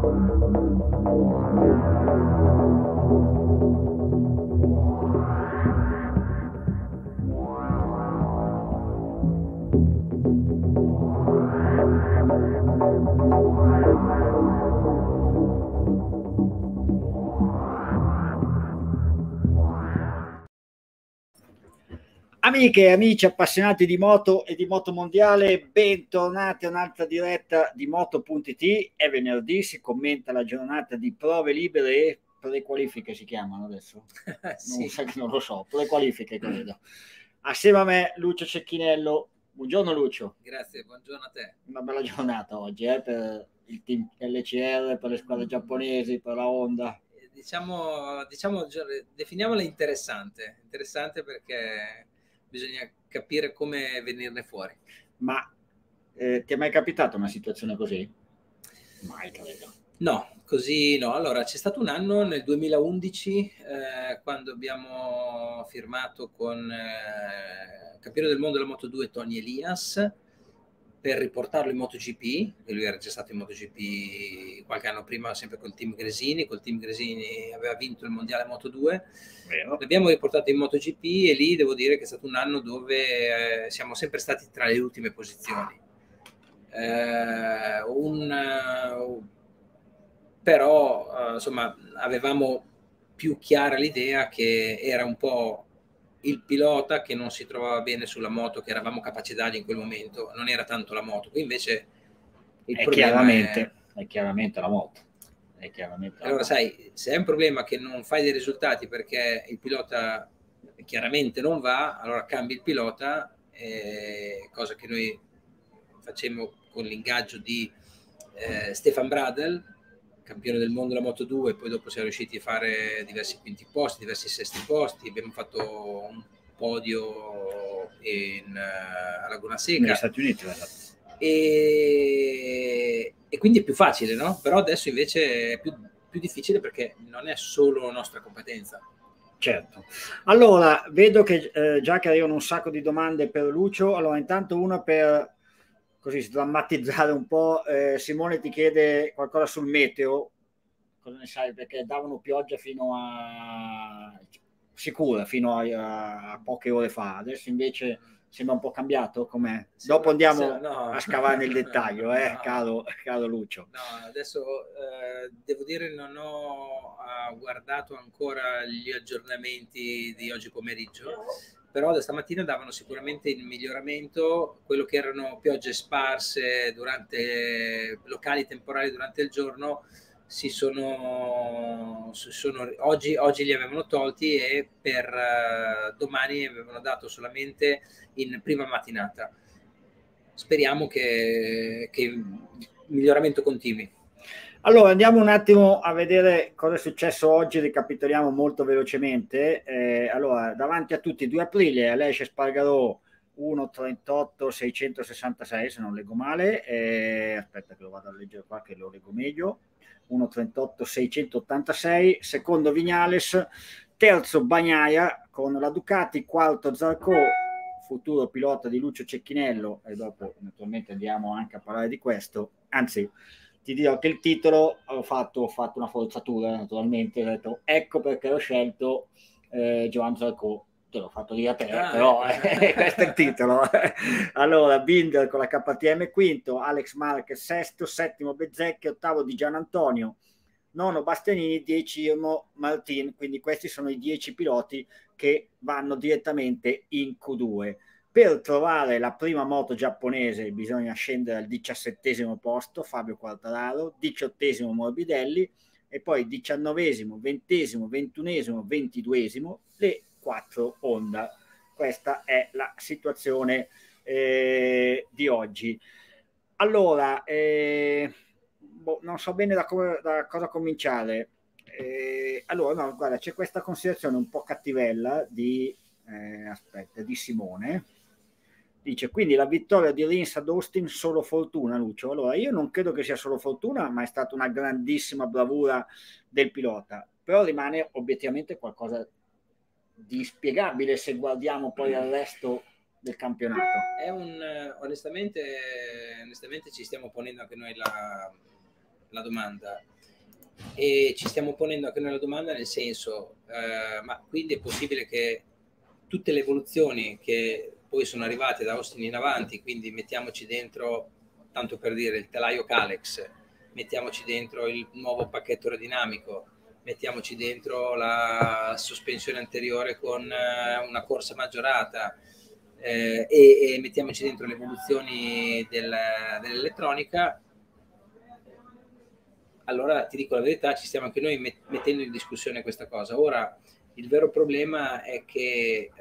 Amiche e amici appassionati di moto e di moto mondiale, bentornati a un'altra diretta di Moto.it. È venerdì, si commenta la giornata di prove libere e prequalifiche si chiamano adesso? Sì. Non lo so, prequalifiche credo. Assieme a me Lucio Cecchinello. Buongiorno Lucio. Grazie, buongiorno a te. Una bella giornata oggi per il team LCR, per le squadre giapponesi, per la Honda. Definiamola interessante perché bisogna capire come venirne fuori. Ma ti è mai capitata una situazione così? Mai, credo. No, così no. Allora, c'è stato un anno nel 2011 quando abbiamo firmato con campione del mondo della Moto2 Tony Elias per riportarlo in MotoGP, che lui era già stato in MotoGP qualche anno prima, sempre col team Gresini. Col team Gresini aveva vinto il mondiale Moto2. L'abbiamo riportato in MotoGP e lì devo dire che è stato un anno dove siamo sempre stati tra le ultime posizioni. Però insomma avevamo più chiara l'idea che era un po' il pilota che non si trovava bene sulla moto che eravamo capaci di dargli in quel momento, non era tanto la moto. Qui invece il problema è chiaramente la moto. Allora sai, se è un problema che non fai dei risultati perché il pilota chiaramente non va, allora cambi il pilota, cosa che noi facemmo con l'ingaggio di Stefan Bradl, campione del mondo della Moto2, poi dopo siamo riusciti a fare diversi quinti posti, diversi sesti posti, abbiamo fatto un podio a Laguna Seca negli Stati Uniti, e quindi è più facile, no? Però adesso invece è più difficile perché non è solo nostra competenza. Certo. Allora, vedo che già che arrivano un sacco di domande per Lucio. Allora, intanto una per così sdrammatizzare un po', Simone ti chiede qualcosa sul meteo, cosa ne sai? Perché davano pioggia fino a poche ore fa, adesso invece sembra un po' cambiato, com'è? Dopo andiamo a scavare nel dettaglio, caro Lucio. No, adesso devo dire non ho guardato ancora gli aggiornamenti di oggi pomeriggio, però da stamattina davano sicuramente in miglioramento. Quello che erano piogge sparse locali temporali durante il giorno oggi li avevano tolti e per domani avevano dato solamente in prima mattinata. Speriamo che il miglioramento continui. Allora andiamo un attimo a vedere cosa è successo oggi, ricapitoliamo molto velocemente. Allora, davanti a tutti 2 aprile, Aleix Espargaró 1:38.666, se non leggo male, aspetta che lo vado a leggere qua che lo leggo meglio, 1:38.686, secondo Viñales, terzo Bagnaia con la Ducati, quarto Zarco, futuro pilota di Lucio Cecchinello, e dopo naturalmente andiamo anche a parlare di questo. Anzi, ti dirò che il titolo ho fatto una forzatura, naturalmente, ho detto ecco perché ho scelto Joan Zarco, te l'ho fatto dire a te, però questo è il titolo. Allora, Binder con la KTM quinto, Alex Marquez sesto, settimo Bezzecchi, ottavo di Gian Antonio, nono Bastianini, 10 Irmo Martin, quindi questi sono i 10 piloti che vanno direttamente in Q2. Per trovare la prima moto giapponese bisogna scendere al 17° posto, Fabio Quartararo, 18° Morbidelli e poi 19°, 20°, 21°, 22° le 4 Honda. Questa è la situazione di oggi. Allora, non so bene da cosa cominciare. Allora, no, guarda, c'è questa considerazione un po' cattivella di Simone. Dice, quindi la vittoria di Rins ad Austin solo fortuna, Lucio? Allora, io non credo che sia solo fortuna, ma è stata una grandissima bravura del pilota. Però rimane obiettivamente qualcosa di inspiegabile se guardiamo poi al resto del campionato. Onestamente ci stiamo ponendo anche noi la domanda, e ci stiamo ponendo anche noi la domanda, nel senso, ma quindi è possibile che tutte le evoluzioni che poi sono arrivate da Austin in avanti, quindi mettiamoci dentro, tanto per dire, il telaio Calex, mettiamoci dentro il nuovo pacchetto aerodinamico, mettiamoci dentro la sospensione anteriore con una corsa maggiorata, e mettiamoci dentro le evoluzioni dell'elettronica, allora ti dico la verità, ci stiamo anche noi mettendo in discussione questa cosa. Ora, il vero problema è che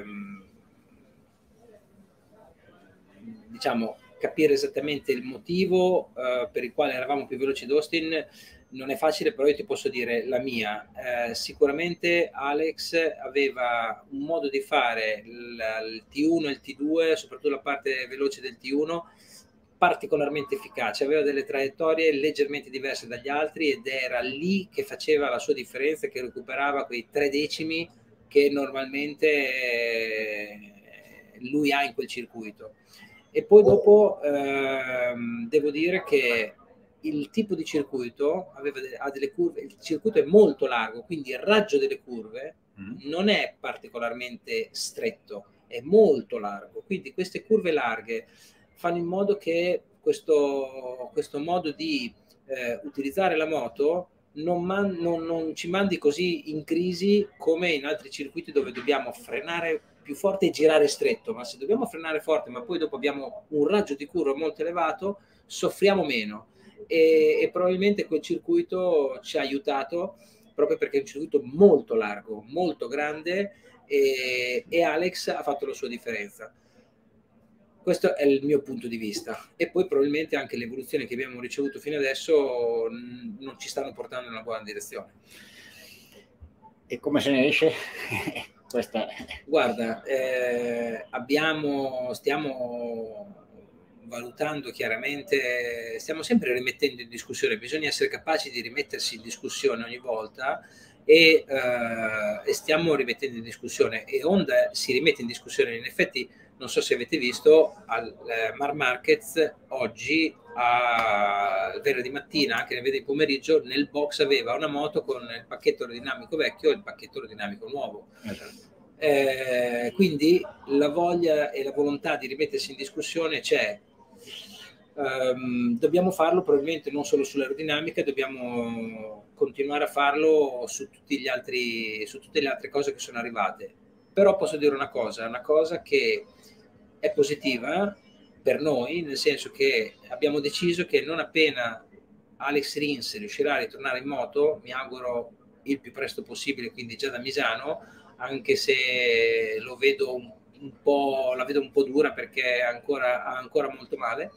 diciamo, capire esattamente il motivo per il quale eravamo più veloci di Austin non è facile, però io ti posso dire la mia. Sicuramente Alex aveva un modo di fare il T1 e il T2, soprattutto la parte veloce del T1, particolarmente efficace, aveva delle traiettorie leggermente diverse dagli altri ed era lì che faceva la sua differenza, che recuperava quei 3 decimi che normalmente lui ha in quel circuito. E poi dopo devo dire che il tipo di circuito ha delle curve, il circuito è molto largo, quindi il raggio delle curve non è particolarmente stretto, è molto largo, quindi queste curve larghe fanno in modo che questo modo di utilizzare la moto non ci mandi così in crisi come in altri circuiti dove dobbiamo frenare più forte e girare stretto, ma se dobbiamo frenare forte ma poi dopo abbiamo un raggio di curva molto elevato, soffriamo meno, e probabilmente quel circuito ci ha aiutato proprio perché è un circuito molto largo, molto grande, e Alex ha fatto la sua differenza. Questo è il mio punto di vista, e poi probabilmente anche le evoluzioni che abbiamo ricevuto fino adesso non ci stanno portando nella buona direzione. E come se ne esce? Questa... Guarda, stiamo valutando chiaramente, stiamo sempre rimettendo in discussione, bisogna essere capaci di rimettersi in discussione ogni volta, e stiamo rimettendo in discussione, e Honda si rimette in discussione. In effetti, non so se avete visto, al Mar Marquez oggi, venerdì mattina, anche nel venerdì pomeriggio, nel box aveva una moto con il pacchetto aerodinamico vecchio e il pacchetto aerodinamico nuovo. Quindi la voglia e la volontà di rimettersi in discussione c'è. Dobbiamo farlo probabilmente non solo sull'aerodinamica, dobbiamo continuare a farlo su tutte le altre cose che sono arrivate. Però posso dire una cosa che è positiva per noi, nel senso che abbiamo deciso che non appena Alex Rins riuscirà a ritornare in moto, mi auguro il più presto possibile, quindi già da Misano, anche se la vedo un po' dura perché ha ancora molto male.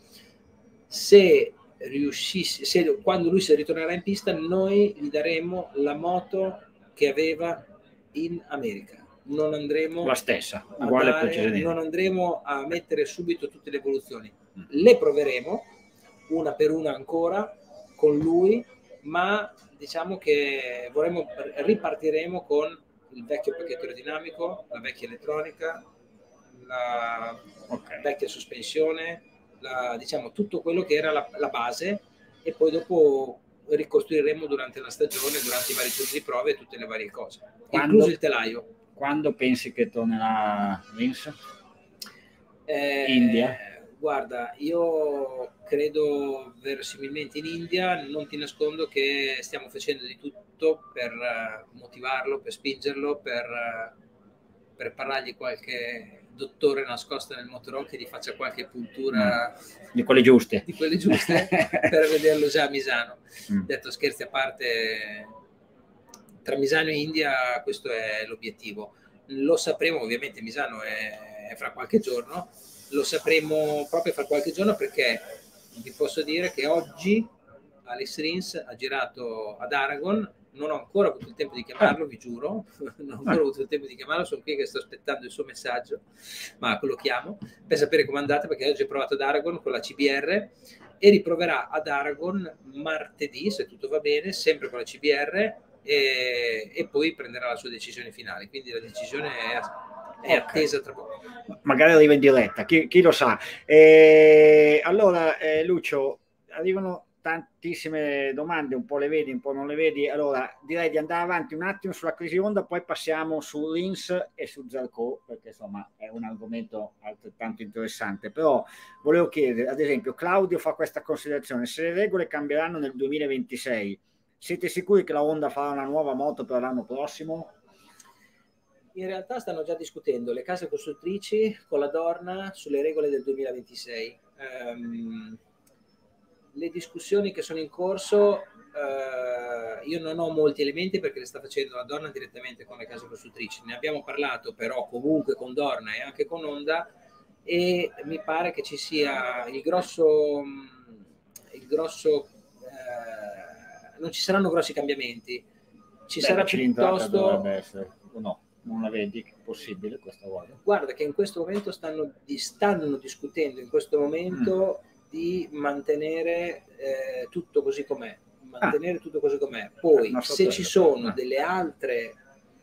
Quando lui si ritornerà in pista, noi gli daremo la moto che aveva in America. Non andremo la stessa, uguale non andremo a mettere subito tutte le evoluzioni. Le proveremo una per una ancora con lui, ma diciamo che ripartiremo con il vecchio pacchetto aerodinamico, la vecchia elettronica, la vecchia sospensione, diciamo tutto quello che era la base, e poi dopo ricostruiremo durante la stagione, durante i vari turni di prove, tutte le varie cose, incluso il telaio. Quando pensi che tornerà Rins? India? Guarda, io credo verosimilmente in India. Non ti nascondo che stiamo facendo di tutto per motivarlo, per spingerlo, per parlargli qualche dottore nascosto nel motorhome che gli faccia qualche puntura di quelle giuste, per vederlo già a Misano. Detto scherzi a parte, tra Misano e India questo è l'obiettivo. Lo sapremo, ovviamente Misano è fra qualche giorno, lo sapremo proprio fra qualche giorno, perché vi posso dire che oggi Alex Rins ha girato ad Aragon. Non ho ancora avuto il tempo di chiamarlo, vi giuro, non ho ancora avuto il tempo di chiamarlo, sono qui che sto aspettando il suo messaggio, ma lo chiamo per sapere com'è andata, perché oggi ho provato ad Aragon con la CBR e riproverà ad Aragon martedì, se tutto va bene, sempre con la CBR, e poi prenderà la sua decisione finale, quindi la decisione è attesa tra poco. Magari arriva in diretta, chi lo sa. Allora, Lucio, arrivano tantissime domande, un po' le vedi, un po' non le vedi. Allora direi di andare avanti un attimo sulla crisi Honda, poi passiamo su Rins e su Zarco, perché insomma è un argomento altrettanto interessante. Però volevo chiedere, ad esempio, Claudio fa questa considerazione: se le regole cambieranno nel 2026, siete sicuri che la Honda farà una nuova moto per l'anno prossimo? In realtà stanno già discutendo le case costruttrici con la Dorna sulle regole del 2026. Le discussioni che sono in corso, io non ho molti elementi perché le sta facendo la Dorna direttamente con le case costruttrici. Ne abbiamo parlato però comunque con Dorna e anche con Honda, e mi pare che ci sia il grosso non ci saranno grossi cambiamenti. Sarà piuttosto... dovrebbe essere, no, non la vedi possibile questa volta? Guarda che in questo momento stanno discutendo in questo momento di mantenere tutto così com'è. Tutto così com'è. Poi se ci sono delle altre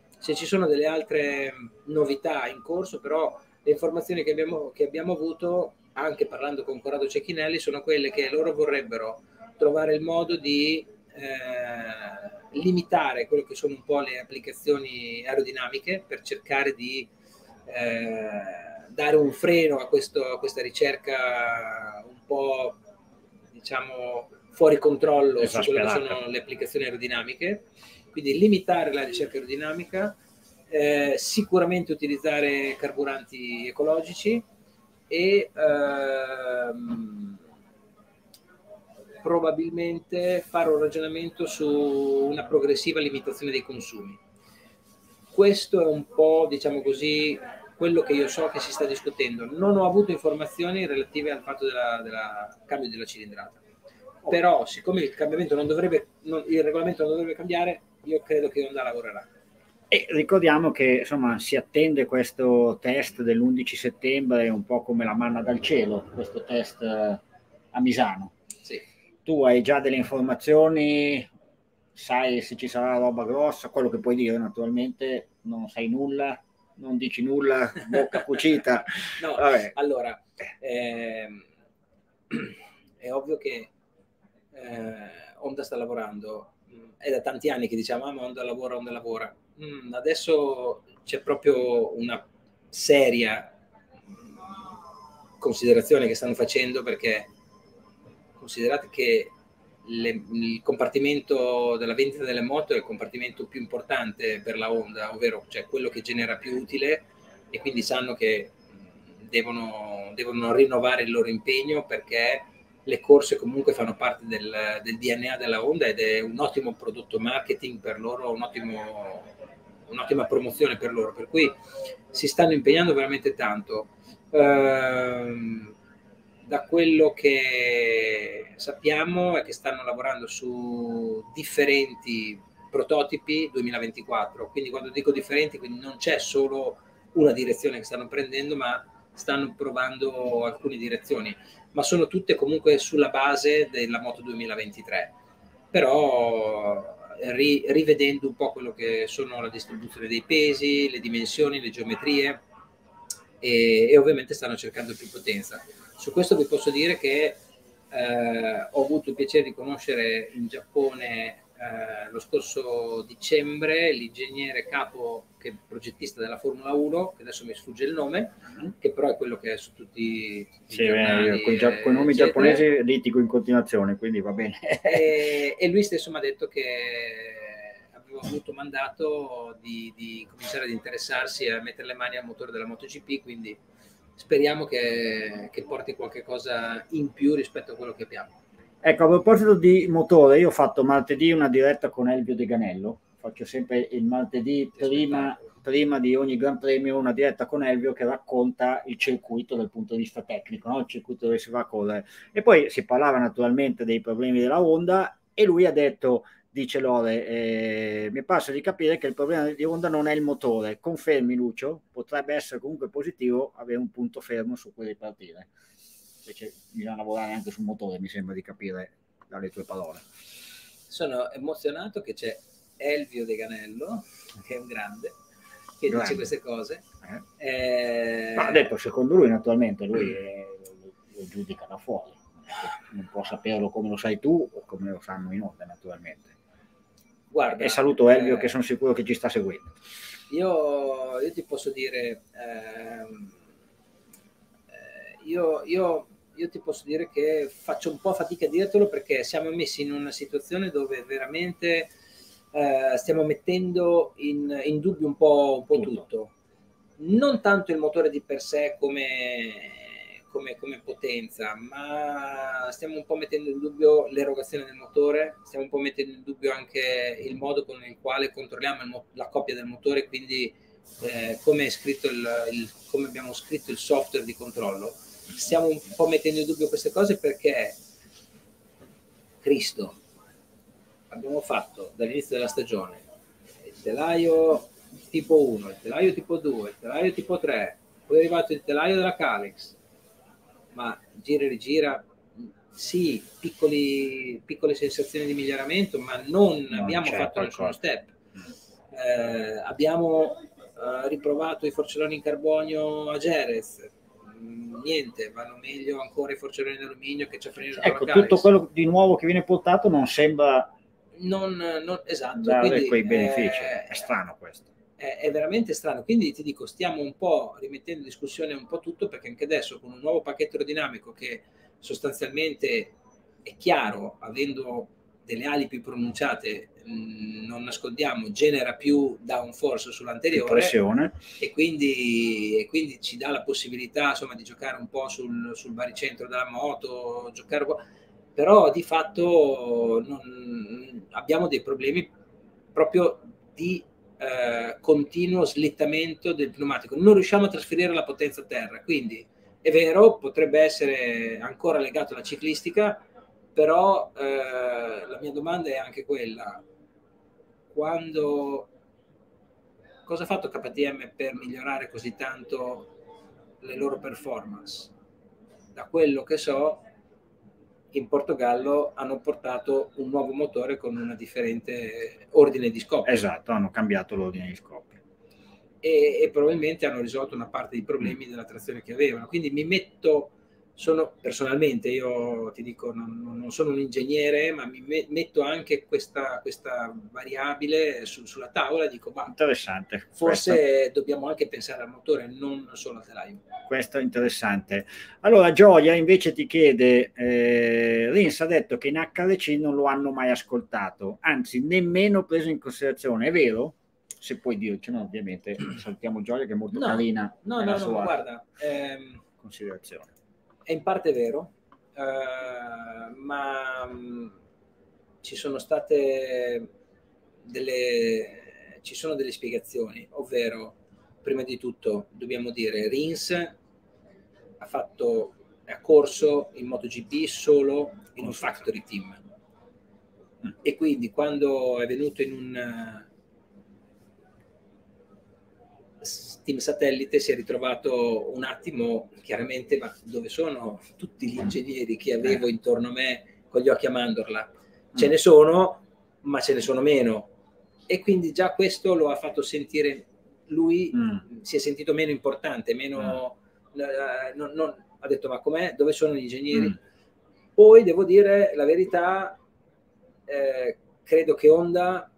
novità in corso, però le informazioni che abbiamo avuto, anche parlando con Corrado Cecchinelli, sono quelle che loro vorrebbero trovare il modo di limitare quello che sono un po' le applicazioni aerodinamiche, per cercare di dare un freno a questa ricerca un po', diciamo, fuori controllo su quelle che sono le applicazioni aerodinamiche. Quindi limitare la ricerca aerodinamica, sicuramente utilizzare carburanti ecologici e probabilmente fare un ragionamento su una progressiva limitazione dei consumi. Questo è un po', diciamo così, quello che io so che si sta discutendo. Non ho avuto informazioni relative al fatto del cambio della cilindrata. Però, siccome il regolamento non dovrebbe cambiare, io credo che Honda lavorerà. E ricordiamo che insomma si attende questo test dell'11 settembre un po' come la manna dal cielo, questo test a Misano. Sì. Tu hai già delle informazioni, sai se ci sarà roba grossa, quello che puoi dire naturalmente, non sai nulla, non dici nulla, bocca cucita. No, vabbè. Allora, è ovvio che Honda sta lavorando, è da tanti anni che diciamo Honda lavora. Adesso c'è proprio una seria considerazione che stanno facendo, perché considerate che il compartimento della vendita delle moto è il compartimento più importante per la Honda, ovvero cioè quello che genera più utile, e quindi sanno che devono rinnovare il loro impegno, perché le corse comunque fanno parte del DNA della Honda ed è un ottimo prodotto marketing per loro, un'ottima promozione per loro, per cui si stanno impegnando veramente tanto. Da quello che sappiamo è che stanno lavorando su differenti prototipi 2024, quindi quando dico differenti, quindi non c'è solo una direzione che stanno prendendo, ma stanno provando alcune direzioni, ma sono tutte comunque sulla base della Moto 2023, però rivedendo un po' quello che sono la distribuzione dei pesi, le dimensioni, le geometrie, e ovviamente stanno cercando più potenza. Su questo vi posso dire che ho avuto il piacere di conoscere in Giappone lo scorso dicembre l'ingegnere capo, che è progettista della Formula 1, che adesso mi sfugge il nome, che però è quello che è su tutti i giornali. Con i nomi giapponesi litigo in continuazione, quindi va bene. E lui stesso mi ha detto che avevo avuto mandato di cominciare ad interessarsi a mettere le mani al motore della MotoGP, quindi speriamo che porti qualche cosa in più rispetto a quello che abbiamo. Ecco, a proposito di motore, io ho fatto martedì una diretta con Elvio De Ganello, faccio sempre il martedì prima di ogni Gran Premio una diretta con Elvio che racconta il circuito dal punto di vista tecnico, no? Il circuito dove si va a correre. E poi si parlava naturalmente dei problemi della Honda e lui ha detto, dice Lore, mi passa di capire che il problema di Honda non è il motore. Confermi, Lucio? Potrebbe essere comunque positivo avere un punto fermo su cui ripartire. Invece bisogna lavorare anche sul motore, mi sembra di capire dalle tue parole. Sono emozionato che c'è Elvio De Ganello, che è un grande, che dice queste cose. Ma ha detto, secondo lui naturalmente, lui lo giudica da fuori. non può saperlo come lo sai tu o come lo sanno in onda, naturalmente. Guarda, e saluto Elvio, che sono sicuro che ci sta seguendo. Io ti posso dire, io ti posso dire che faccio un po' fatica a dirtelo, perché siamo messi in una situazione dove veramente stiamo mettendo in dubbio un po' tutto. Non tanto il motore di per sé come potenza, ma stiamo un po' mettendo in dubbio l'erogazione del motore, stiamo un po' mettendo in dubbio anche il modo con il quale controlliamo la coppia del motore, quindi come è scritto come abbiamo scritto il software di controllo. Stiamo un po' mettendo in dubbio queste cose, perché Cristo, abbiamo fatto dall'inizio della stagione il telaio tipo 1, il telaio tipo 2, il telaio tipo 3, poi è arrivato il telaio della Calix, ma gira e rigira, sì, piccole sensazioni di miglioramento, ma non abbiamo fatto nessuno step. Abbiamo riprovato i forcelloni in carbonio a Jerez, niente, vanno meglio ancora i forcelloni in alluminio che ci ha finito. Ecco, tutto quello di nuovo che viene portato non sembra esatto, dare quindi, quei benefici. È strano questo. È veramente strano, quindi ti dico, stiamo un po' rimettendo in discussione un po' tutto, perché anche adesso con un nuovo pacchetto aerodinamico che sostanzialmente è chiaro, avendo delle ali più pronunciate, non nascondiamo, genera più downforce sull'anteriore, e quindi ci dà la possibilità, insomma, di giocare un po' sul baricentro della moto, giocare un po', però di fatto abbiamo dei problemi proprio di continuo slittamento del pneumatico, non riusciamo a trasferire la potenza a terra. Quindi è vero, potrebbe essere ancora legato alla ciclistica, però la mia domanda è anche quella: cosa ha fatto KTM per migliorare così tanto le loro performance? Da quello che so, in Portogallo hanno portato un nuovo motore con una differente ordine di scoppio. Esatto, hanno cambiato l'ordine di scoppio. E probabilmente hanno risolto una parte dei problemi della trazione che avevano. Quindi personalmente, io ti dico, non sono un ingegnere, ma mi metto anche questa variabile sulla tavola e dico, interessante. Forse dobbiamo anche pensare al motore, non solo al telaio. Questo è interessante. Allora Gioia invece ti chiede, Rins ha detto che in HRC non lo hanno mai ascoltato, anzi nemmeno preso in considerazione, è vero? Se puoi dircelo, ovviamente salutiamo Gioia che è molto carina nella sua guarda, considerazione. È in parte vero, ma ci sono delle spiegazioni, ovvero, prima di tutto dobbiamo dire, Rins ha corso in MotoGP solo in un factory team, e quindi quando è venuto in un team satellite si è ritrovato un attimo, chiaramente, ma dove sono tutti gli ingegneri che avevo intorno a me con gli occhi a mandorla? Ce ne sono, ma ce ne sono meno, e quindi già questo lo ha fatto sentire, lui si è sentito meno importante, meno ha detto, ma com'è? Dove sono gli ingegneri? Poi devo dire la verità, credo che Honda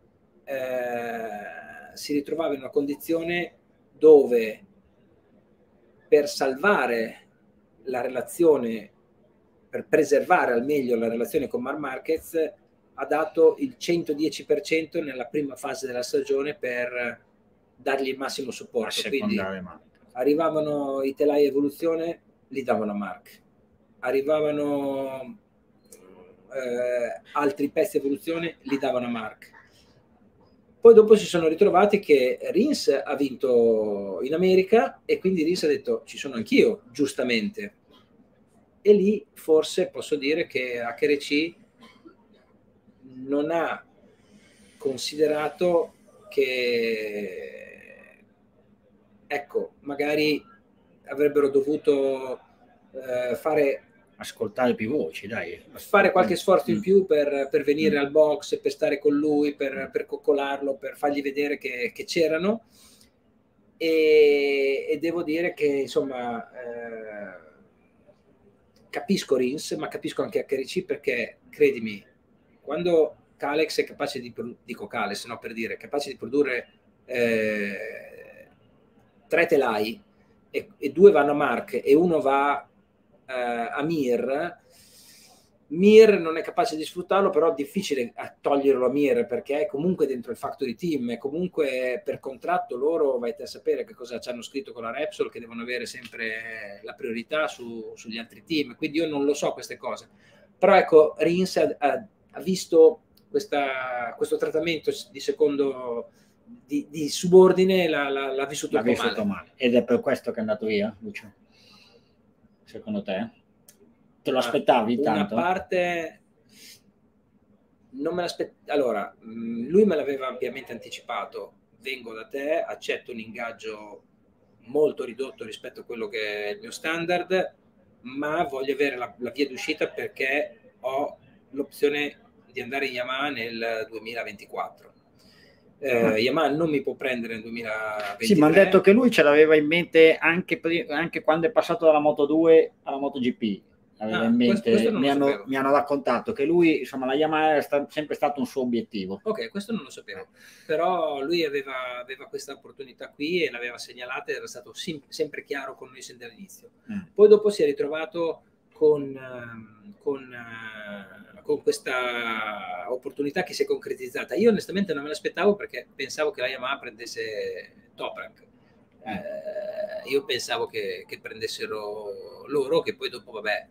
si ritrovava in una condizione dove, per salvare la relazione, per preservare al meglio la relazione con Marc Marquez, ha dato il 110% nella prima fase della stagione per dargli il massimo supporto. Quindi arrivavano i telai evoluzione, li davano a Marc, arrivavano altri pezzi evoluzione, li davano a Marc. Poi dopo si sono ritrovati che Rins ha vinto in America, e quindi Rins ha detto, ci sono anch'io, giustamente. E lì forse posso dire che HRC non ha considerato che, ecco, magari avrebbero dovuto ascoltare più voci, dai. Fare qualche sforzo in più per venire al box, per stare con lui, per coccolarlo, per fargli vedere che c'erano, e devo dire che, insomma, capisco Rins, ma capisco anche HRC, perché credimi, quando Calex è capace dico Calex, no, per dire, capace di produrre 3 telai e 2 vanno a Mark e 1 va a Mir non è capace di sfruttarlo, però è difficile a toglierlo a Mir, perché è comunque dentro il factory team, è comunque per contratto loro, vai a sapere che cosa ci hanno scritto con la Repsol, che devono avere sempre la priorità sugli altri team, quindi io non lo so queste cose. Però ecco, Rins ha visto questo trattamento di secondo di subordine, l'ha vissuto un po' male. Ed è per questo che è andato via, Lucio? Secondo te? Te lo aspettavi tanto? Una parte non me l'aspettavo. Allora, lui me l'aveva ampiamente anticipato. Vengo da te, accetto un ingaggio molto ridotto rispetto a quello che è il mio standard, ma voglio avere la via d'uscita perché ho l'opzione di andare in Yamaha nel 2024. Yamaha non mi può prendere nel 2023. Sì, mi hanno detto che lui ce l'aveva in mente anche quando è passato dalla Moto2 alla MotoGP. In mente, questo mi hanno raccontato che lui, insomma, la Yamaha è sempre stato un suo obiettivo. Ok, questo non lo sapevo, però lui aveva questa opportunità qui e l'aveva segnalata, era stato sempre chiaro con noi sin dall'inizio. Poi dopo si è ritrovato con questa opportunità che si è concretizzata. Io onestamente non me l'aspettavo, perché pensavo che la Yamaha prendesse Toprak. Io pensavo che prendessero loro, che poi dopo vabbè,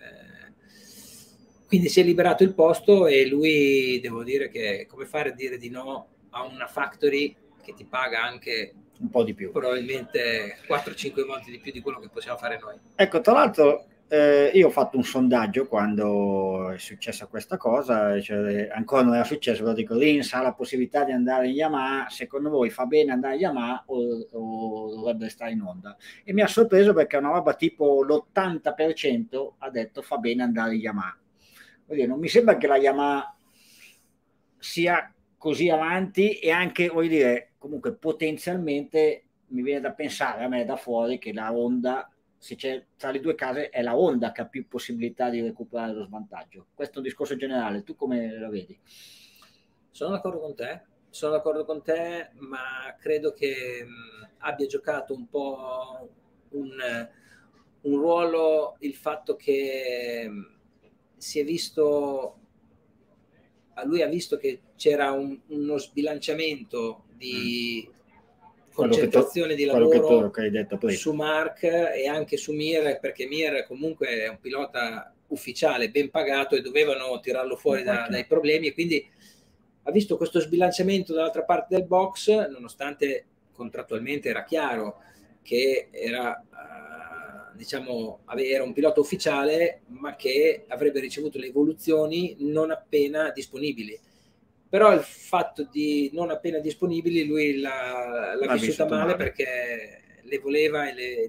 quindi si è liberato il posto e lui, devo dire che come fare a dire di no a una factory che ti paga anche un po' di più, probabilmente 4-5 volte di più di quello che possiamo fare noi. Ecco, tra l'altro io ho fatto un sondaggio quando è successa questa cosa, cioè, ancora non era successo, però dico, Rins ha la possibilità di andare in Yamaha, secondo voi fa bene andare in Yamaha o dovrebbe stare in Honda? E mi ha sorpreso, perché una roba tipo l'80% ha detto fa bene andare in Yamaha. Vuol dire, non mi sembra che la Yamaha sia così avanti, e anche, voglio dire, comunque potenzialmente mi viene da pensare a me da fuori che la Honda, se c'è tra le due case, è la Honda che ha più possibilità di recuperare lo svantaggio. Questo è un discorso generale, tu come la vedi? Sono d'accordo con te, ma credo che abbia giocato un po' un ruolo il fatto che si è visto, lui ha visto che c'era uno sbilanciamento di concentrazione di lavoro che hai detto prima su Mark e anche su Mir, perché Mir comunque è un pilota ufficiale ben pagato e dovevano tirarlo fuori dai problemi, e quindi ha visto questo sbilanciamento dall'altra parte del box, nonostante contrattualmente era chiaro che era diciamo era un pilota ufficiale, ma che avrebbe ricevuto le evoluzioni non appena disponibili. Però il fatto di non appena disponibili lui l'ha vissuta male, perché le voleva e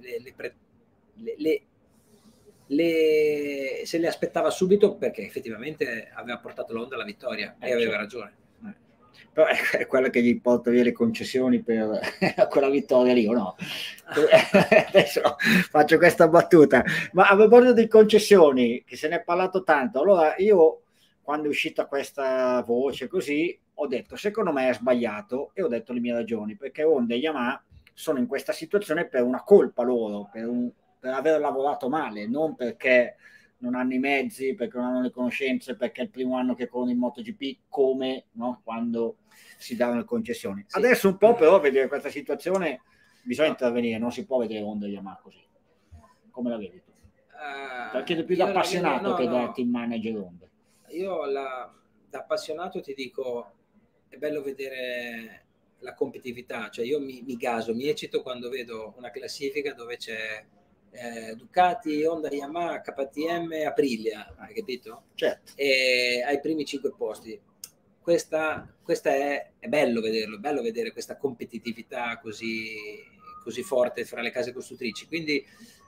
se le aspettava subito, perché effettivamente aveva portato l'Honda alla vittoria e aveva ragione. Però è quella che gli porta via le concessioni per quella vittoria lì, o no? Adesso faccio questa battuta, ma a proposito di concessioni, che se ne è parlato tanto, allora io, quando è uscita questa voce così, ho detto, secondo me è sbagliato, e ho detto le mie ragioni, perché Honda e Yamaha sono in questa situazione per una colpa loro, per aver lavorato male, non perché non hanno i mezzi, perché non hanno le conoscenze, perché è il primo anno che corrono in MotoGP, come no, quando si davano le concessioni. Sì. Adesso un po' però vedere questa situazione bisogna intervenire, non si può vedere Honda e Yamaha così. Come la vedi tu? Te la chiedo più da appassionato che da team manager Honda. Io da appassionato ti dico, è bello vedere la competitività, cioè io mi gaso, mi eccito quando vedo una classifica dove c'è Ducati, Honda, Yamaha, KTM, Aprilia, hai capito? Certo. E ai primi 5 posti. Questa è bello vederlo, è bello vedere questa competitività così forte fra le case costruttrici. Quindi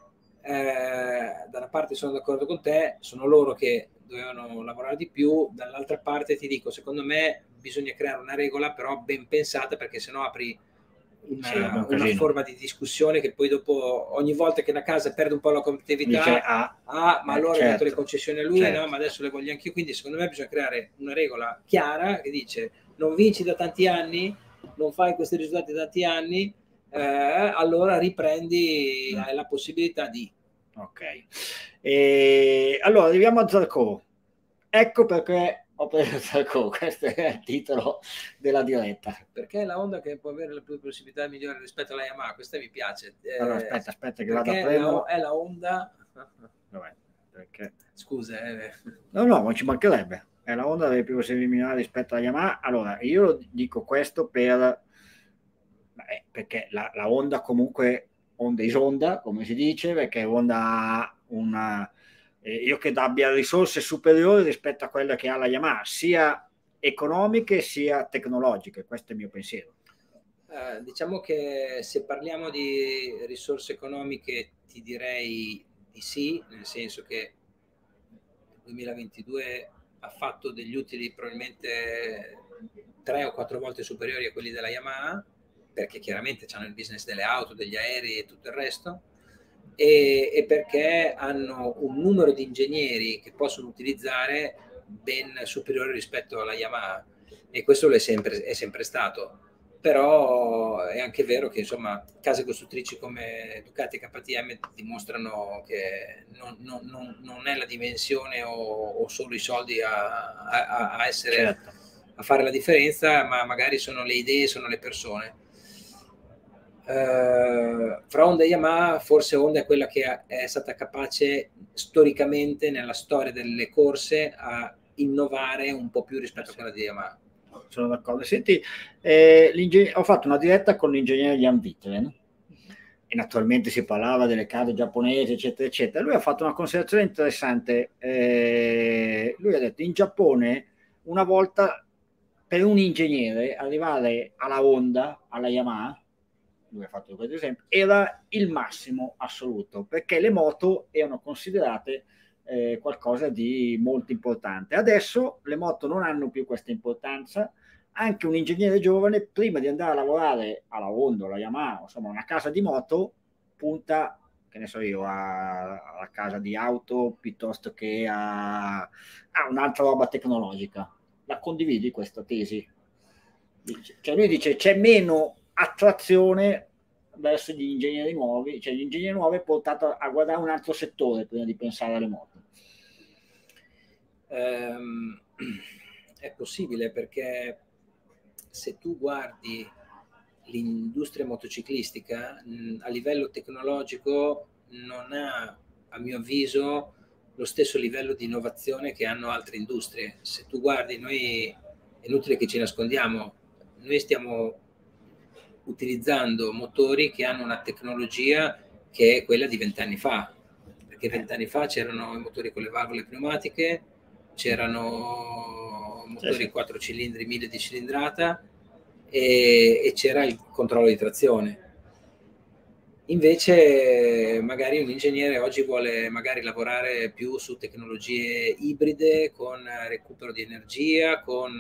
da una parte sono d'accordo con te, sono loro che dovevano lavorare di più, dall'altra parte ti dico, secondo me bisogna creare una regola però ben pensata, perché sennò apri una forma di discussione che poi dopo, ogni volta che una casa perde un po' la competitività, dice, ma allora certo, hai dato le concessioni a lui, certo. no, ma adesso le voglio anch'io. Quindi secondo me bisogna creare una regola chiara che dice: non vinci da tanti anni, non fai questi risultati da tanti anni, allora riprendi, hai la possibilità di... Ok. Allora arriviamo a Zarco. Ecco perché ho preso Zarco, questo è il titolo della diretta. Perché è la Honda che può avere le possibilità migliori rispetto alla Yamaha, questa mi piace. Allora aspetta che vado a perché prendere. è la Honda... Vabbè, perché... Scusa. No, non ci mancherebbe. È la Honda delle più possibilità migliori rispetto alla Yamaha. Allora, io dico questo perché la Honda comunque Honda is Honda, come si dice, perché Honda ha una... io credo abbia risorse superiori rispetto a quelle che ha la Yamaha, sia economiche sia tecnologiche, questo è il mio pensiero. Diciamo che se parliamo di risorse economiche ti direi di sì, nel senso che il 2022 ha fatto degli utili probabilmente 3 o 4 volte superiori a quelli della Yamaha, perché chiaramente hanno il business delle auto, degli aerei e tutto il resto, e perché hanno un numero di ingegneri che possono utilizzare ben superiore rispetto alla Yamaha, e questo è sempre stato. Però è anche vero che insomma case costruttrici come Ducati e KTM dimostrano che non è la dimensione o solo i soldi a essere, certo, a fare la differenza, ma magari sono le idee, sono le persone. Fra Honda e Yamaha, forse Honda è quella che è stata capace storicamente nella storia delle corse a innovare un po' più rispetto a quella di Yamaha. Sono d'accordo. Senti, ho fatto una diretta con l'ingegnere Jan Wittgen e naturalmente si parlava delle case giapponesi, eccetera, eccetera. Lui ha fatto una considerazione interessante. Lui ha detto: in Giappone, una volta per un ingegnere arrivare alla Honda, alla Yamaha, lui ha fatto questo esempio, era il massimo assoluto, perché le moto erano considerate qualcosa di molto importante. Adesso le moto non hanno più questa importanza. Anche un ingegnere giovane, prima di andare a lavorare alla Honda, alla Yamaha, insomma una casa di moto, punta, che ne so io, alla casa di auto piuttosto che a un'altra roba tecnologica. La condividi questa tesi? Cioè lui dice c'è meno attrazione verso gli ingegneri nuovi, cioè gli ingegneri nuovi è portato a guardare un altro settore prima di pensare alle moto. È possibile, perché se tu guardi l'industria motociclistica a livello tecnologico non ha, a mio avviso, lo stesso livello di innovazione che hanno altre industrie. Se tu guardi, noi è inutile che ci nascondiamo, noi stiamo utilizzando motori che hanno una tecnologia che è quella di 20 anni fa, perché 20 anni fa c'erano i motori con le valvole pneumatiche, c'erano motori 4 cilindri, 1000 di cilindrata, e c'era il controllo di trazione. Invece magari un ingegnere oggi vuole magari lavorare più su tecnologie ibride, con recupero di energia, con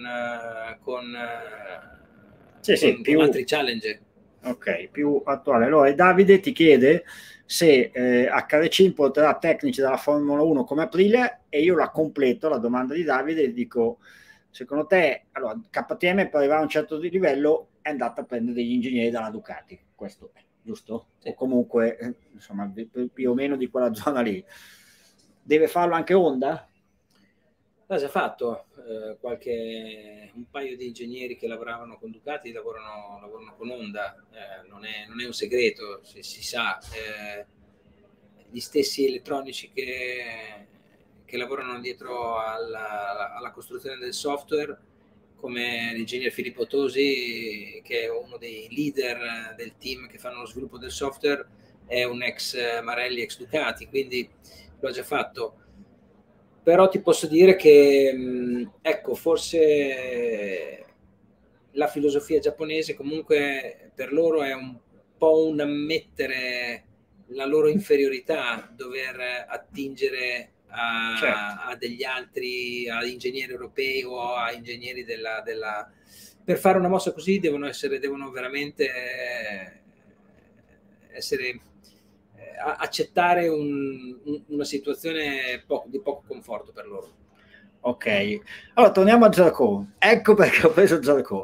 altri challenge. Ok, più attuale. Allora Davide ti chiede se HRC porterà tecnici dalla Formula 1 come aprile, e io la completo la domanda di Davide e dico: secondo te, allora, KTM per arrivare a un certo livello è andata a prendere degli ingegneri dalla Ducati, questo è giusto? Sì. O comunque insomma più o meno di quella zona lì. Deve farlo anche Honda? L'ha già fatto, un paio di ingegneri che lavoravano con Ducati lavorano con Honda, non è un segreto, si sa. Gli stessi elettronici che lavorano dietro alla costruzione del software, come l'ingegner Filippo Tosi, che è uno dei leader del team che fanno lo sviluppo del software, è un ex Marelli, ex Ducati, quindi l'ho già fatto. Però ti posso dire che, ecco, forse la filosofia giapponese comunque per loro è un po' un ammettere la loro inferiorità, dover attingere a degli altri, a ingegneri europei o a ingegneri per fare una mossa così devono veramente accettare una situazione di poco conforto per loro. Ok, allora torniamo a Zarco. Ecco perché ho preso Zarco.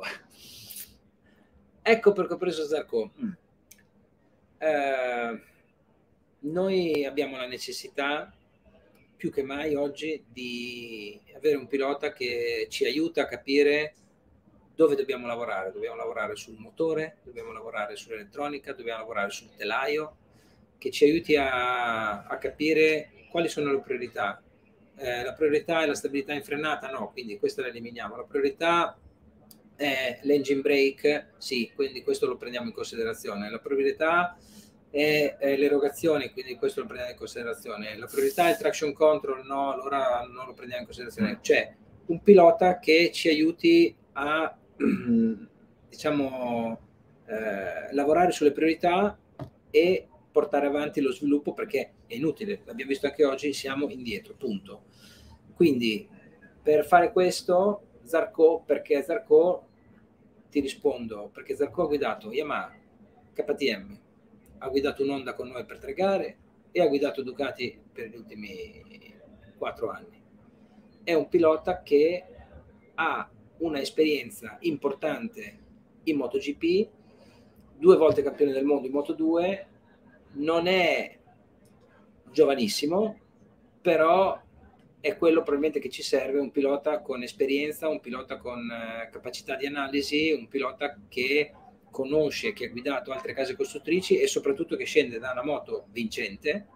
Noi abbiamo la necessità più che mai oggi di avere un pilota che ci aiuta a capire dove dobbiamo lavorare. Dobbiamo lavorare sul motore, dobbiamo lavorare sull'elettronica, dobbiamo lavorare sul telaio, che ci aiuti a capire quali sono le priorità. La priorità è la stabilità in frenata? No, quindi questa la eliminiamo. La priorità è l'engine brake? Sì, quindi questo lo prendiamo in considerazione. La priorità è le erogazioni, quindi questo lo prendiamo in considerazione. La priorità è il traction control? No, allora non lo prendiamo in considerazione. Cioè, un pilota che ci aiuti a diciamo lavorare sulle priorità e portare avanti lo sviluppo, perché è inutile, l'abbiamo visto anche oggi, siamo indietro, punto. Quindi per fare questo Zarco, perché Zarco, ti rispondo, perché Zarco ha guidato Yamaha, KTM, ha guidato un'Honda con noi per 3 gare e ha guidato Ducati per gli ultimi 4 anni. È un pilota che ha una esperienza importante in MotoGP, 2 volte campione del mondo in Moto2, non è giovanissimo, però è quello probabilmente che ci serve, un pilota con esperienza, un pilota con capacità di analisi, un pilota che conosce, che ha guidato altre case costruttrici e soprattutto che scende da una moto vincente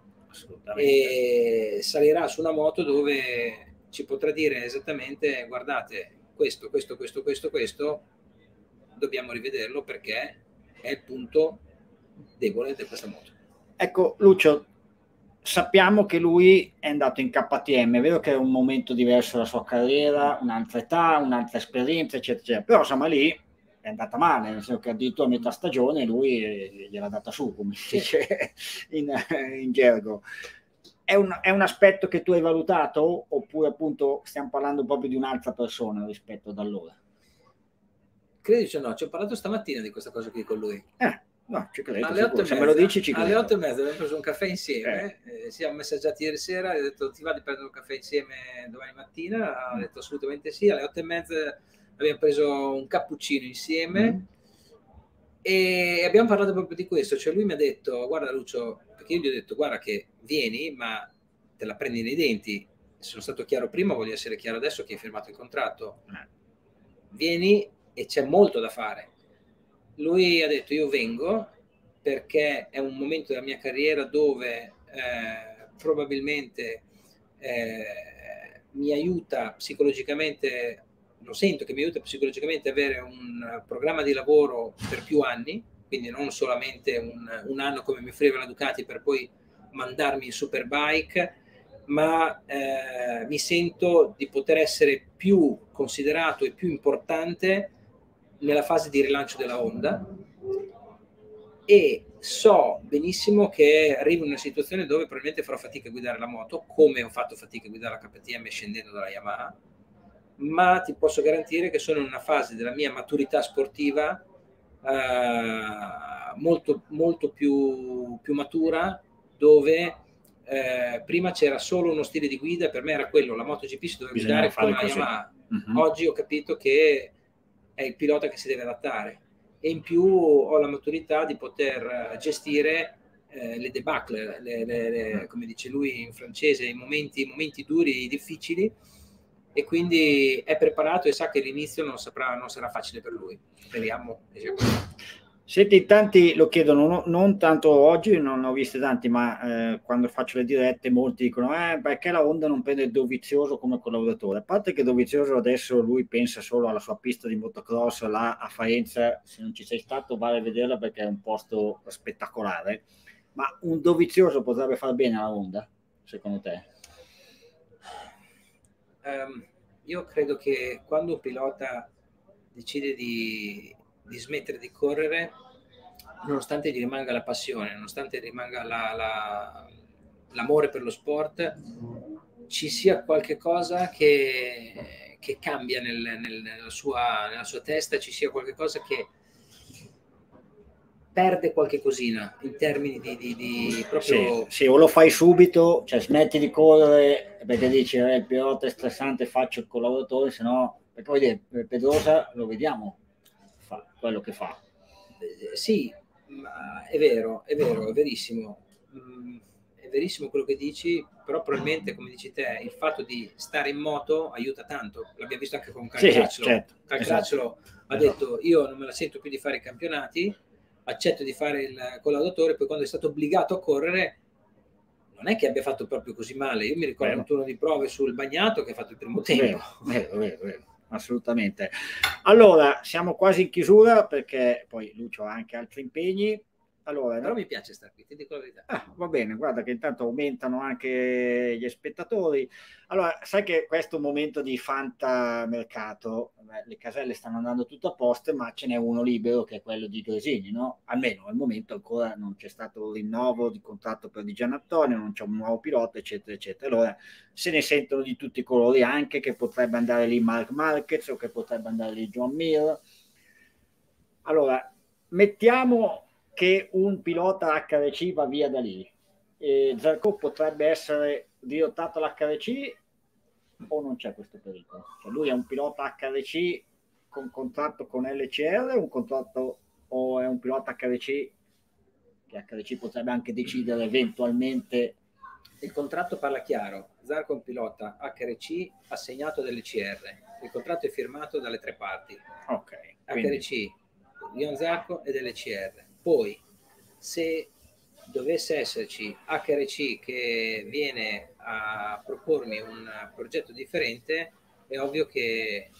e salirà su una moto dove ci potrà dire esattamente: guardate, questo, dobbiamo rivederlo perché è il punto debole di questa moto. Ecco, Lucio, sappiamo che lui è andato in KTM, è vero che è un momento diverso della sua carriera, un'altra età, un'altra esperienza, eccetera, eccetera. Però insomma lì è andata male, nel senso che addirittura a metà stagione lui gliel'ha data su, come si dice in gergo. È un aspetto che tu hai valutato, oppure appunto stiamo parlando proprio di un'altra persona rispetto ad allora? Credici o no, ci ho parlato stamattina di questa cosa qui con lui. No, ci credo, alle 8:30, se me lo dici ci credo. Alle 8:30 abbiamo preso un caffè insieme, siamo messaggiati ieri sera, ho detto: ti va di prendere un caffè insieme domani mattina? Ha detto assolutamente sì. Alle 8:30 abbiamo preso un cappuccino insieme e abbiamo parlato proprio di questo. Cioè lui mi ha detto: guarda Lucio, perché io gli ho detto: guarda che vieni, ma te la prendi nei denti. Sono stato chiaro prima, voglio essere chiaro adesso che hai firmato il contratto. Vieni e c'è molto da fare. Lui ha detto: io vengo perché è un momento della mia carriera dove probabilmente mi aiuta psicologicamente, lo sento che mi aiuta psicologicamente avere un programma di lavoro per più anni, quindi non solamente un anno come mi offriva la Ducati per poi mandarmi in Superbike, ma mi sento di poter essere più considerato e più importante nella fase di rilancio della Honda, e so benissimo che arrivo in una situazione dove probabilmente farò fatica a guidare la moto, come ho fatto fatica a guidare la KTM scendendo dalla Yamaha, ma ti posso garantire che sono in una fase della mia maturità sportiva molto, molto più matura, dove prima c'era solo uno stile di guida, per me era quello, la MotoGP si doveva guidare con la Yamaha. Oggi ho capito che è il pilota che si deve adattare, e in più ho la maturità di poter gestire le debacle, come dice lui in francese, i momenti duri, difficili, e quindi è preparato e sa che l'inizio non sarà facile per lui. Speriamo. Senti, tanti lo chiedono, non tanto oggi, non ho visto tanti, ma quando faccio le dirette molti dicono perché la Honda non prende Dovizioso come collaboratore. A parte che Dovizioso adesso lui pensa solo alla sua pista di motocross là a Faenza, se non ci sei stato vale a vederla perché è un posto spettacolare, ma un Dovizioso potrebbe far bene alla Honda, secondo te? Io credo che quando un pilota decide di smettere di correre, nonostante gli rimanga la passione, nonostante rimanga l'amore per lo sport, ci sia qualche cosa che che cambia nella sua testa, ci sia qualcosa che perde qualche cosina in termini di proprio... Sì, o lo fai subito, cioè smetti di correre perché dici il pilota è stressante, faccio il collaboratore, se no, perché vuoi dire, Pedrosa lo vediamo, fa quello che fa. Sì, ma è vero, è verissimo. È verissimo quello che dici, però probabilmente, come dici te, il fatto di stare in moto aiuta tanto. L'abbiamo visto anche con Calcraccio. Certo, Calcraccio ha detto: io non me la sento più di fare i campionati, accetto di fare il collaudatore. Poi quando è stato obbligato a correre non è che abbia fatto proprio così male. Io mi ricordo un turno di prove sul Bagnato che ha fatto il primo tempo. Vero. Assolutamente. Allora, siamo quasi in chiusura perché poi Lucio ha anche altri impegni. Allora, però mi piace stare qui, ti dico la verità. Va bene, guarda che intanto aumentano anche gli spettatori. Allora, sai che questo è un momento di fantamercato, le caselle stanno andando tutto a posto, ma ce n'è uno libero che è quello di Gresini, no? Almeno al momento ancora non c'è stato un rinnovo di contratto per Di Giannantonio, non c'è un nuovo pilota, eccetera, eccetera. Allora, se ne sentono di tutti i colori, anche che potrebbe andare lì Marc Marquez o che potrebbe andare lì John Mir. Allora, mettiamo che un pilota HRC va via da lì. Zarco potrebbe essere dirottato all'HRC o non c'è questo pericolo? Cioè lui è un pilota HRC con contratto con LCR un contratto, o è un pilota HRC che HRC potrebbe anche decidere eventualmente? Il contratto parla chiaro, Zarco è un pilota HRC assegnato dall'LCR, il contratto è firmato dalle tre parti, ok, quindi... HRC, Leon Zarco e dell'LCR. Poi se dovesse esserci HRC che viene a propormi un progetto differente, è ovvio che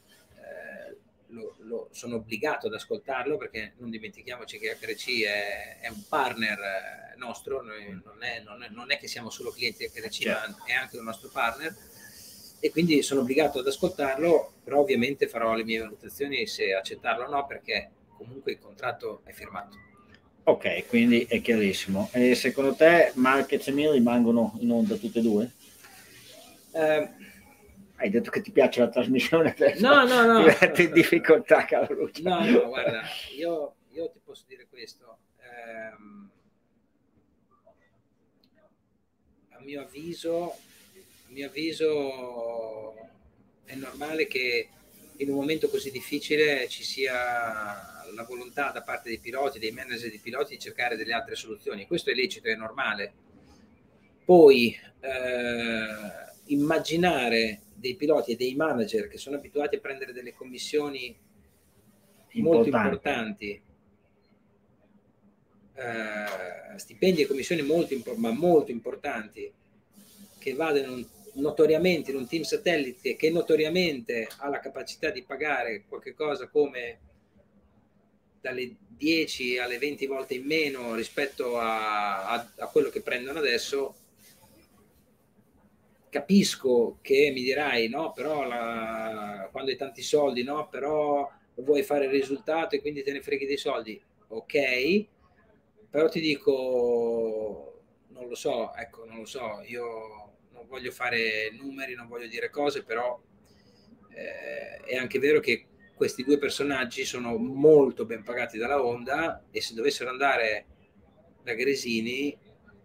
sono obbligato ad ascoltarlo, perché non dimentichiamoci che HRC è un partner nostro, noi non è che siamo solo clienti di HRC, certo, ma è anche un nostro partner, e quindi sono obbligato ad ascoltarlo, però ovviamente farò le mie valutazioni se accettarlo o no, perché comunque il contratto è firmato. Ok, quindi è chiarissimo. E secondo te Marquez e Mir rimangono in onda tutte e due? Hai detto che ti piace la trasmissione, adesso no. Ti metti in difficoltà, caro Lucio. No, guarda, io ti posso dire questo. A mio avviso è normale che in un momento così difficile ci sia la volontà da parte dei piloti, dei manager di piloti, di cercare delle altre soluzioni. Questo è lecito, è normale. Poi immaginare dei piloti e dei manager che sono abituati a prendere delle commissioni molto importanti, stipendi e commissioni molto importanti, che vadano notoriamente in un team satellite che notoriamente ha la capacità di pagare qualche cosa come dalle 10 alle 20 volte in meno rispetto a quello che prendono adesso. Capisco che mi dirai no, però quando hai tanti soldi, no, però vuoi fare il risultato e quindi te ne freghi dei soldi, ok, però ti dico, non lo so, io non voglio fare numeri, non voglio dire cose, però è anche vero che questi due personaggi sono molto ben pagati dalla Honda, e se dovessero andare da Gresini,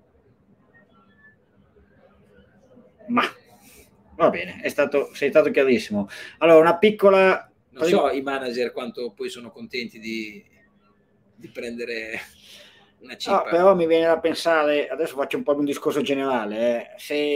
ma va bene, sei stato chiarissimo. Allora, una piccola... Non so i manager quanto poi sono contenti di prendere una cifra. Però mi viene da pensare, adesso faccio un po' un discorso generale,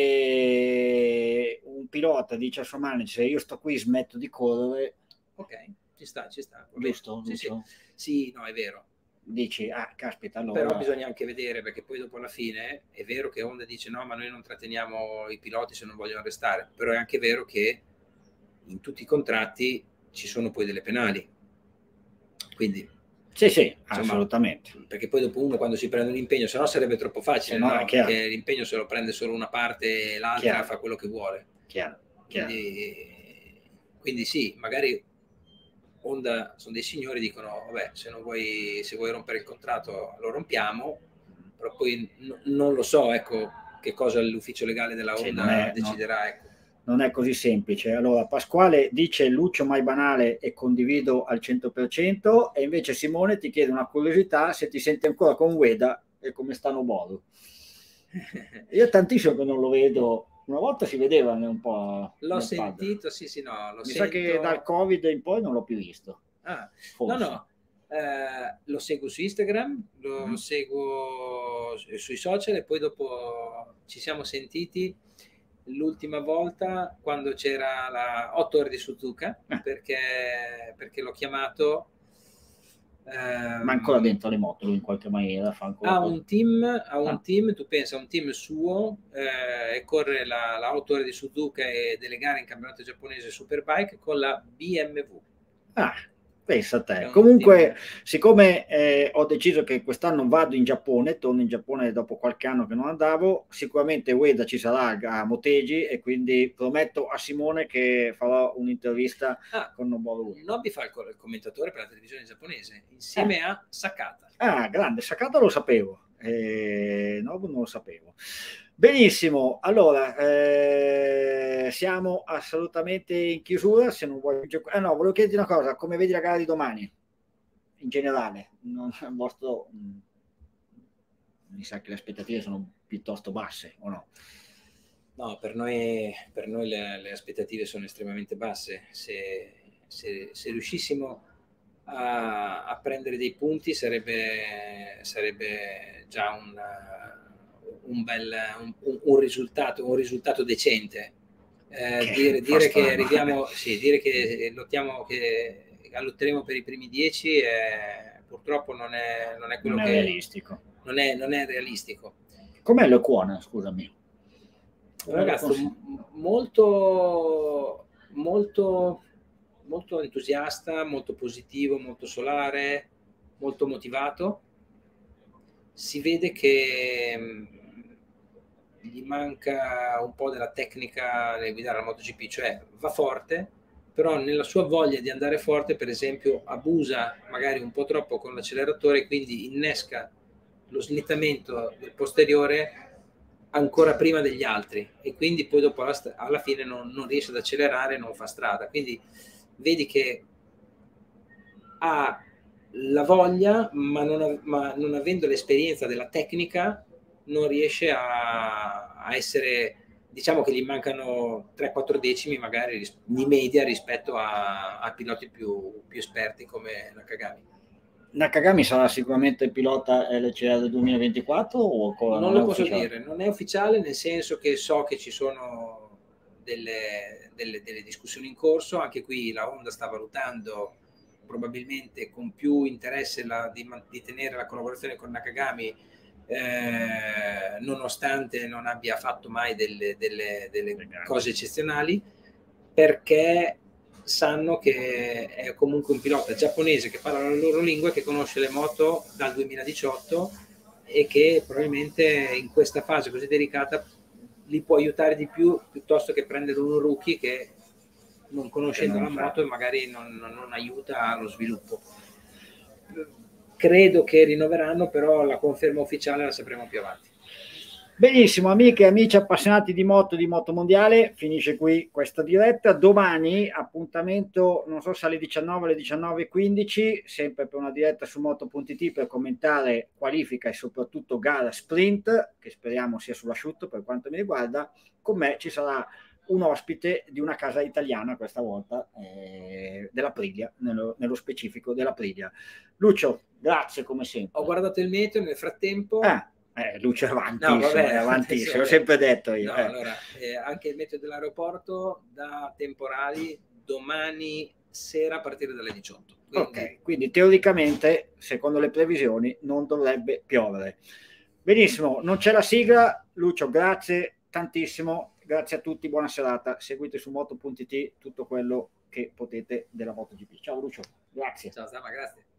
se un pilota dice al suo manager io sto qui, smetto di correre... Ok, ci sta. Giusto? Sì, no, è vero. Dici, caspita, allora... Però bisogna anche vedere, perché poi dopo alla fine è vero che Honda dice no, ma noi non tratteniamo i piloti se non vogliono restare, però è anche vero che in tutti i contratti ci sono poi delle penali, quindi sì, insomma, assolutamente, perché poi dopo uno quando si prende un impegno, se no sarebbe troppo facile, no? Che l'impegno se lo prende solo una parte e l'altra fa quello che vuole. Chiaro. Quindi sì, magari Honda sono dei signori, dicono vabbè, se vuoi rompere il contratto lo rompiamo, però poi non lo so, ecco, che cosa l'ufficio legale della Honda deciderà, ecco. non è così semplice. Allora, Pasquale dice Lucio mai banale e condivido al 100%, e invece Simone ti chiede una curiosità, se ti senti ancora con Ueda e come stanno Bodo. Io tantissimo che non lo vedo, una volta si vedeva un po'. L'ho sentito, sì, no, Mi sa che dal Covid in poi non l'ho più visto. No, lo seguo su Instagram, lo seguo sui social, e poi dopo ci siamo sentiti l'ultima volta quando c'era la 8 ore di Suzuka, perché l'ho chiamato. Ma ancora dentro le moto in qualche maniera fa ancora ha un team, tu pensa, un team suo, e corre la 8 ore di Suzuka e delle gare in campionato giapponese Superbike con la BMW. Pensa a te. Comunque, siccome ho deciso che quest'anno vado in Giappone, torno in Giappone dopo qualche anno che non andavo, sicuramente Ueda ci sarà a Motegi, e quindi prometto a Simone che farò un'intervista con Noboru Ueda. Nobby fa il commentatore per la televisione giapponese insieme a Sakata. Grande, Sakata lo sapevo, Nobu non lo sapevo. Benissimo, allora siamo assolutamente in chiusura. Se non vuoi giocare, no, volevo chiederti una cosa: come vedi la gara di domani in generale? Mi sa che le aspettative sono piuttosto basse, o no? No, per noi le aspettative sono estremamente basse. Se riuscissimo a prendere dei punti sarebbe già un risultato decente. Dire che arriviamo, dire che lotteremo per i primi 10 purtroppo non è quello che realistico. Non è realistico. Com'è l'Equona, scusami? Un ragazzo molto entusiasta, molto positivo, molto solare, molto motivato. Si vede che gli manca un po' della tecnica nel guidare la MotoGP, cioè va forte, però nella sua voglia di andare forte, per esempio, abusa magari un po' troppo con l'acceleratore, quindi innesca lo slittamento del posteriore ancora prima degli altri, e quindi poi dopo alla fine non riesce ad accelerare, non fa strada. Quindi vedi che ha la voglia, ma non avendo l'esperienza della tecnica, non riesce a essere, diciamo che gli mancano 3-4 decimi magari di media rispetto a piloti più esperti come Nakagami. Nakagami sarà sicuramente pilota LCR 2024 o ancora non lo posso dire, non è ufficiale, nel senso che so che ci sono delle discussioni in corso. Anche qui la Honda sta valutando probabilmente con più interesse di tenere la collaborazione con Nakagami, nonostante non abbia fatto mai delle cose eccezionali, perché sanno che è comunque un pilota giapponese che parla la loro lingua, che conosce le moto dal 2018 e che probabilmente in questa fase così delicata li può aiutare di più, piuttosto che prendere un rookie che non conoscendo la moto e magari non aiuta allo sviluppo. Credo che rinnoveranno, però la conferma ufficiale la sapremo più avanti. Benissimo, amiche e amici appassionati di moto mondiale, finisce qui questa diretta. Domani appuntamento, non so se alle 19 alle 19:15, sempre per una diretta su Moto.it per commentare qualifica e soprattutto gara sprint, che speriamo sia sull'asciutto per quanto mi riguarda. Con me ci sarà un ospite di una casa italiana questa volta, dell'Aprilia, nello specifico dell'Aprilia. Lucio, grazie come sempre. Ho guardato il meteo nel frattempo. Lucio è avantissimo, l'ho sempre detto io. No, allora, anche il meteo dell'aeroporto da temporali domani sera a partire dalle 18. Quindi teoricamente, secondo le previsioni, non dovrebbe piovere. Benissimo, non c'è la sigla. Lucio, grazie tantissimo, grazie a tutti, buona serata. Seguite su Moto.it tutto quello che potete della MotoGP. Ciao Lucio, grazie. Ciao Sama, grazie.